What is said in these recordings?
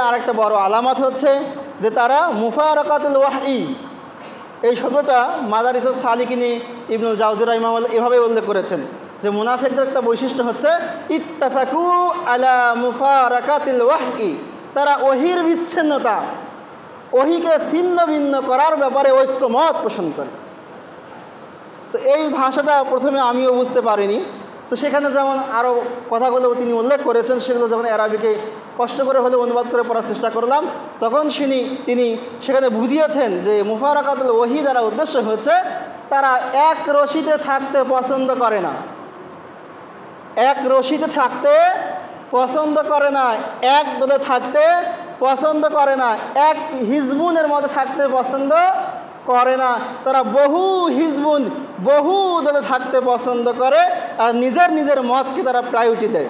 আরেকটা বড় আলামত হচ্ছে যে তারা মুফারাকাতুল ওয়াহই, এই শব্দটা মাদারিসুস সালিকিনী ইবনুল জাওজি রাহিমাহুল্লাহ এভাবে উল্লেখ করেছেন যে মুনাফিকদের একটা বৈশিষ্ট্য হচ্ছে ইত্তাফাকু আলা মুফারাকাতিল ওয়াহই, তারা ওহির বিচ্ছিন্নতা, ওহিকে ছিন্ন ভিন্ন করার ব্যাপারে ঐক্যমত পোষণ করে। তো এই ভাষাটা প্রথমে আমিও বুঝতে পারিনি। তো সেখানে যেমন আরও কথাগুলো তিনি উল্লেখ করেছেন, সেগুলো যখন আরবিকে কষ্ট করে হলেও অনুবাদ করে পড়ার চেষ্টা করলাম, তখন তিনি সেখানে বুঝিয়েছেন যে মুফারাকাতুল ওয়াহি দ্বারা উদ্দেশ্য হচ্ছে তারা এক রশিতে থাকতে পছন্দ করে না, এক রশিতে থাকতে পছন্দ করে না, এক দলে থাকতে পছন্দ করে না, এক হিজবুনের মধ্যে থাকতে পছন্দ করে না। তারা বহু হিজবুন, বহু দলে থাকতে পছন্দ করে আর নিজের নিজের মতকে তারা প্রায়োরিটি দেয়।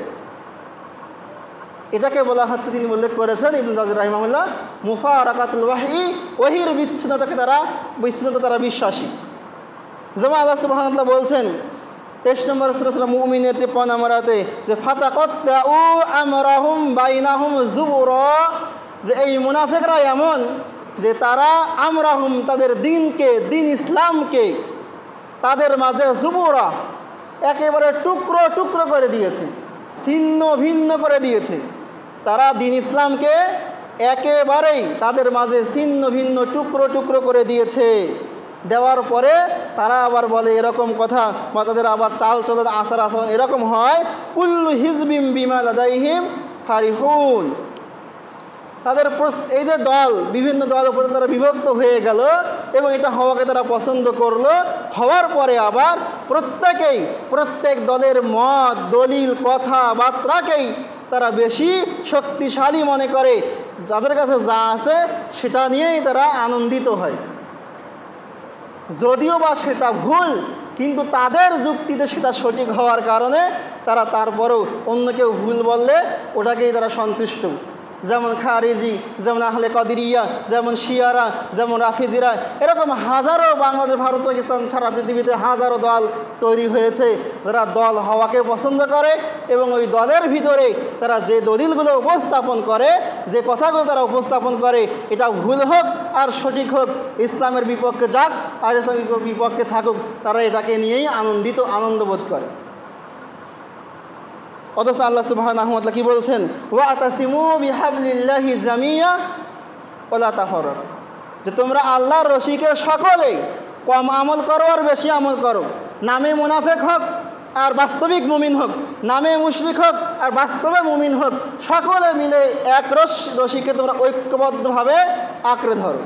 এটাকে বলা হচ্ছে, তিনি উল্লেখ করেছেন ইবনুল জাওজি রাহিমাহুল্লাহ, মুফারাকাতুল ওয়াহি, ওহির বিচ্ছিন্নতা তারা বিশ্বাসী। যেমন আল্লাহ সুবহানাহু ওয়া তাআলা বলছেন 23 নম্বর সূরা মুমিনের 53 নম্বর আয়াতে যে ফাতাকাত্তাউ আমরাহুম বাইনাহুম যুবুরা, যে এই মুনাফিকরা এমন যে তারা আমরাহুম, তাদের দিনকে, দিন ইসলামকে তাদের মাঝে যুবুরা, একেবারে টুকরো টুকরো করে দিয়েছে, ছিন্ন ভিন্ন করে দিয়েছে। তারা দিন ইসলামকে একেবারেই তাদের মাঝে ছিন্ন ভিন্ন টুকরো টুকরো করে দিয়েছে। দেওয়ার পরে তারা আবার বলে এরকম কথা, বা তাদের আবার চাল চলন আচার আচরণ এরকম হয়, কুল্লু হিজবিম বিমা লাদাইহিম ফারিহুন। তাদের এই যে দল, বিভিন্ন দল উপরে তারা বিভক্ত হয়ে গেল এবং এটা হওয়াকে তারা পছন্দ করলো। হওয়ার পরে আবার প্রত্যেক দলের মত, দলিল, কথাবার্তাকেই তারা বেশি শক্তিশালী মনে করে, যাদের কাছে যা আছে সেটা নিয়েই তারা আনন্দিত হয়, যদিও বা সেটা ভুল, কিন্তু তাদের যুক্তিতে সেটা সঠিক হওয়ার কারণে তারা তারপরেও অন্য কেউ ভুল বললে ওটাকেই তারা সন্তুষ্ট। যেমন খারিজি, যেমন আহলে কাদিরিয়া, যেমন শিয়ারা, যেমন রাফিদিরা, এরকম হাজারো বাংলাদেশ, ভারত, পাকিস্তান ছাড়া পৃথিবীতে হাজারো দল তৈরি হয়েছে যারা দল হওয়াকে পছন্দ করে এবং ওই দলের ভিতরে তারা যে দলিলগুলো উপস্থাপন করে, যে কথাগুলো তারা উপস্থাপন করে, এটা ভুল হোক আর সঠিক হোক, ইসলামের বিপক্ষে যাক আর ইসলামের বিপক্ষে থাকুক, তারা এটাকে নিয়েই আনন্দবোধ করে। অথচ আল্লাহ সুবহানাহু ওয়া তাআলা কি বলছেন, ওয়াতাসিমু বিহাবলিল্লাহি জামিয়া ওয়ালা তাফাররাকু, যে তোমরা আল্লাহর রশিকে সকলেই কম আমল করো আর বেশি আমল করো, নামে মুনাফিক হোক আর বাস্তবিক মুমিন হোক, নামে মুশরিক হোক আর বাস্তবে মুমিন হোক, সকলে মিলে এক রশিকে তোমরা ঐক্যবদ্ধভাবে আঁকড়ে ধরো।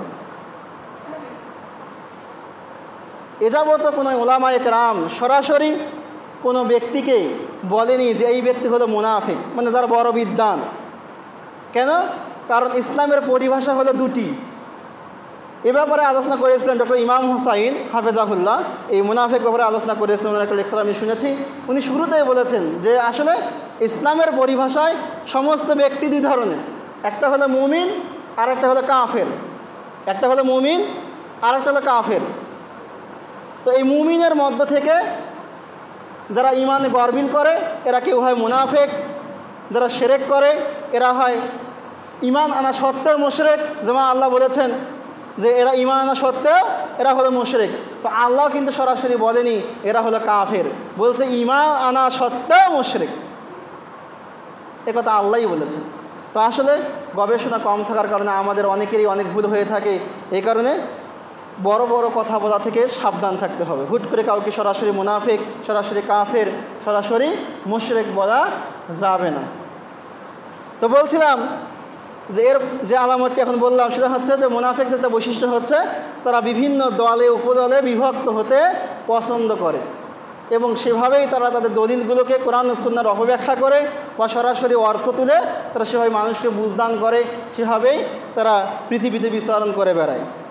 এযাবত কোনো উলামায়ে কেরাম সরাসরি কোনো ব্যক্তিকে বলেনি যে এই ব্যক্তি হলো মুনাফিক, মানে যারা বড় বিদ্বান। কেন? কারণ ইসলামের পরিভাষা হলো দুটি। এ ব্যাপারে আলোচনা করেছিলেন ডক্টর ইমাম হুসাইন হাফেজাহুল্লাহ, এই মুনাফিক ব্যাপারে আলোচনা করেছিলেন, একটা লেকচার আমি শুনেছি। উনি শুরুতেই বলেছেন যে আসলে ইসলামের পরিভাষায় সমস্ত ব্যক্তি দুই ধরনের, একটা হলো মুমিন আর একটা হলো কাফের। একটা হলো মুমিন আর একটা হলো কাফের। তো এই মুমিনের মধ্য থেকে যারা ইমানে গরমিল করে এরা কেউ হয় মুনাফিক, যারা শিরক করে এরা হয় ইমান আনা সত্ত্বেও মুশরিক। যেমন আল্লাহ বলেছেন যে এরা ইমান আনা সত্ত্বেও এরা হলো মুশরিক, তো আল্লাহ কিন্তু সরাসরি বলেনি এরা হলো কাফের, বলছে ইমান আনা সত্ত্বেও মুশরিক, একথা আল্লাহই বলেছেন। তো আসলে গবেষণা কম থাকার কারণে আমাদের অনেকেরই অনেক ভুল হয়ে থাকে। এই কারণে বড় বড় কথা বলা থেকে সাবধান থাকতে হবে। হুট করে কাউকে সরাসরি মুনাফিক, সরাসরি কাফের, সরাসরি মুশরিক বলা যাবে না। তো বলছিলাম যে এর যে আলামতটি এখন বললাম সেটা হচ্ছে যে মুনাফিকদের একটা বৈশিষ্ট্য হচ্ছে তারা বিভিন্ন দলে উপদলে বিভক্ত হতে পছন্দ করে এবং সেভাবেই তারা তাদের দলিলগুলোকে কোরআন ও সুন্নাহর অপব্যাখ্যা করে বা সরাসরি অর্থ তুলে তারা সেভাবে মানুষকে বুঝদান করে, সেভাবেই তারা পৃথিবীতে বিচরণ করে বেড়ায়।